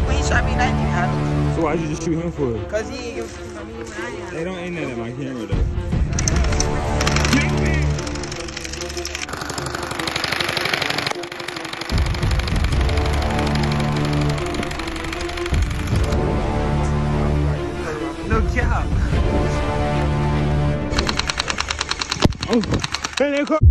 when he shot me, I didn't even have no gun. So why'd you just shoot him for? Cause he ain't give a fuck about me when I ain't. They don't aim that at my camera though. No cap. Oh, hey, they call.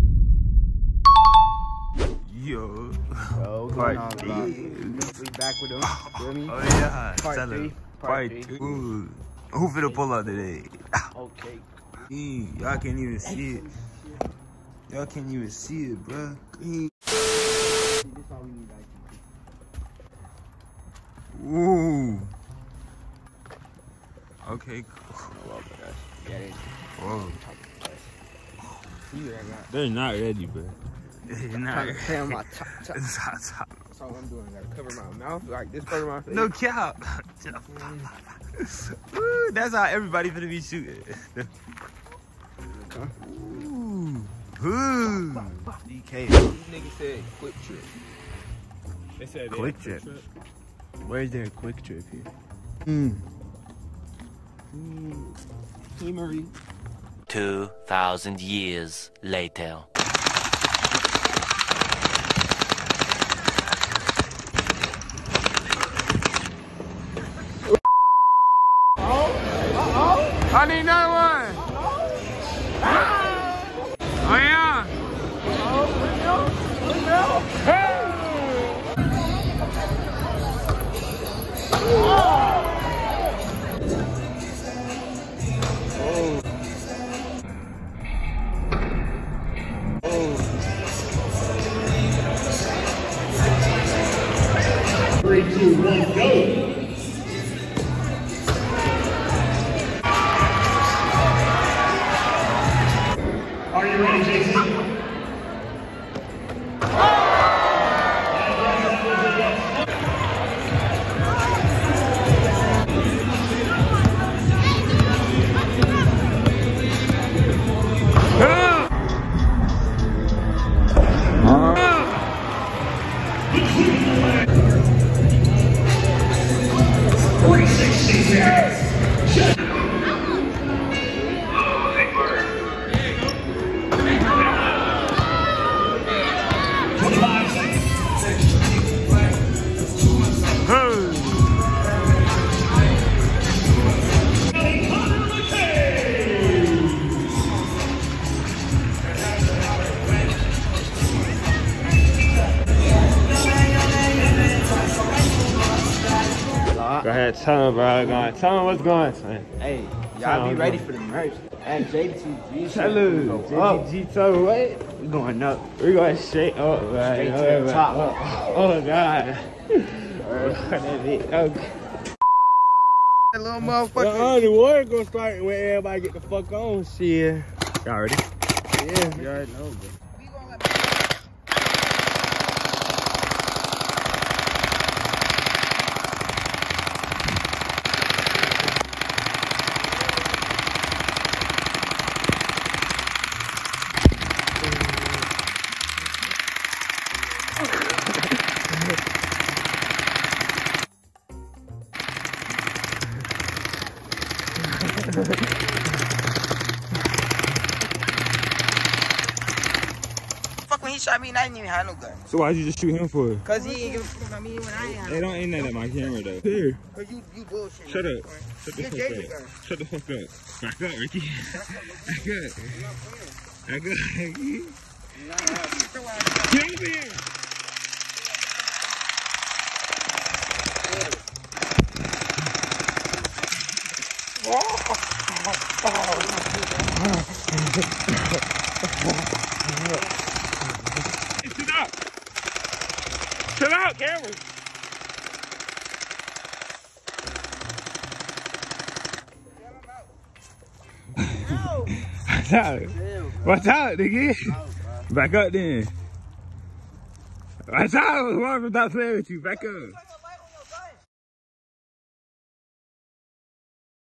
Yo, going on, vlog. We back with them. Feel me? Oh yeah, Part 3. Part 2. Who finna pull out today? Okay. Y'all can't even see it. Y'all can't even see it, bro. This all we need, like. Ooh. Okay. Whoa. They're not ready, bro. They're not ready. My top. That's all I'm doing. I gotta cover my mouth like this, cover my face. no cap. Ooh, that's how everybody finna be shooting. Ooh. DK. These niggas said quick trip. They said quick trip. Where's their quick trip here? Hey, Marie. 2,000 years later. I need another one. Oh yeah. Three, two, one, go! Are you ready, Jason? Go ahead, tell him, bro. Go ahead, tell him what's going on. Hey, y'all be ready for the merch. And JTG. Tell him, JTG told what? We going up. We're going straight up, right? Straight to the top. Oh, God. That little motherfucker. The war gonna start when everybody get the fuck on. Shit. Y'all ready? Yeah, you already know, bro. Fuck when he shot me, I didn't even have no gun. So why'd you just shoot him for? Cause he ain't give a fuck about me when I ain't. They don't aim that at my camera though. Here. Cause you bullshit. Shut up. Shut the Get fuck Jason up. gun. Shut the fuck up. Back up, Ricky. Back up. Back up, Ricky. Get over here. Chill out. Chill out, camera. Watch out. Watch out, nigga. Back up then. Watch out. What's wrong with that playing with you? Back up.